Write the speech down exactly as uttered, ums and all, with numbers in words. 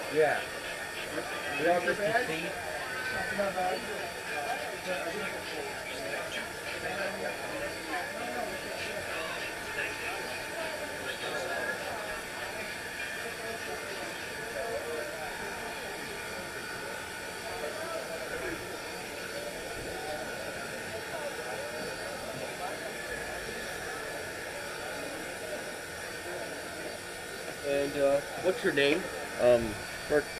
Yeah. Where's your badge? And uh, what's your name? Um, Mark